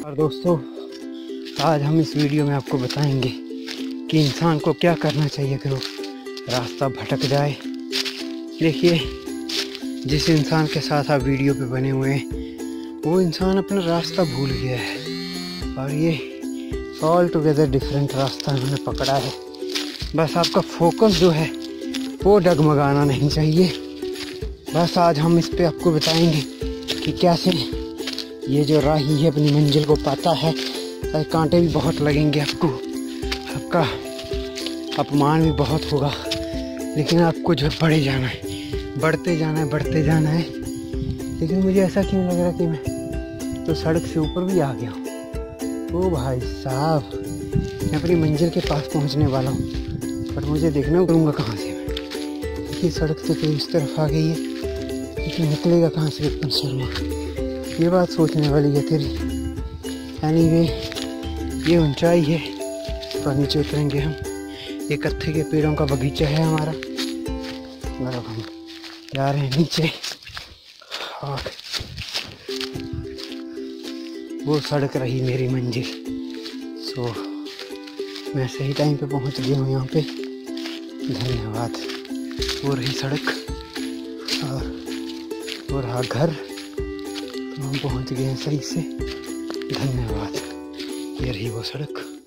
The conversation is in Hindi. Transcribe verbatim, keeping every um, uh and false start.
और दोस्तों, आज हम इस वीडियो में आपको बताएंगे कि इंसान को क्या करना चाहिए अगर वो रास्ता भटक जाए। देखिए, जिस इंसान के साथ आप वीडियो पे बने हुए हैं वो इंसान अपना रास्ता भूल गया है और ये ऑल टुगेदर डिफरेंट रास्ता उन्होंने पकड़ा है। बस आपका फोकस जो है वो डगमगाना नहीं चाहिए। बस आज हम इस पे आपको बताएंगे कि कैसे ये जो राही है अपनी मंजिल को पाता है। कांटे भी बहुत लगेंगे आपको, आपका अपमान भी बहुत होगा, लेकिन आपको जो बढ़े जाना है, बढ़ते जाना है, बढ़ते जाना है। लेकिन मुझे ऐसा क्यों लग रहा कि मैं तो सड़क से ऊपर भी आ गया हूँ। ओ भाई साहब, मैं अपनी मंजिल के पास पहुँचने वाला हूँ, पर मुझे देखना करूँगा कहाँ से मैं। देखिए, सड़क से तो इस तरफ आ गई है, लेकिन निकलेगा कहाँ से विपिन शर्मा, ये बात सोचने वाली है तेरी। एनीवे, ये ऊंचाई है और नीचे उतरेंगे हम। ये कत्थे के पेड़ों का बगीचा है हमारा, और हम जा रहे हैं नीचे। और वो सड़क रही मेरी मंजिल। सो मैं सही टाइम पे पहुंच गया हूँ यहाँ पे, धन्यवाद। वो रही सड़क और वो रहा घर, तो हम पहुंच गए हैं सही से, धन्यवाद। ये रही वो सड़क।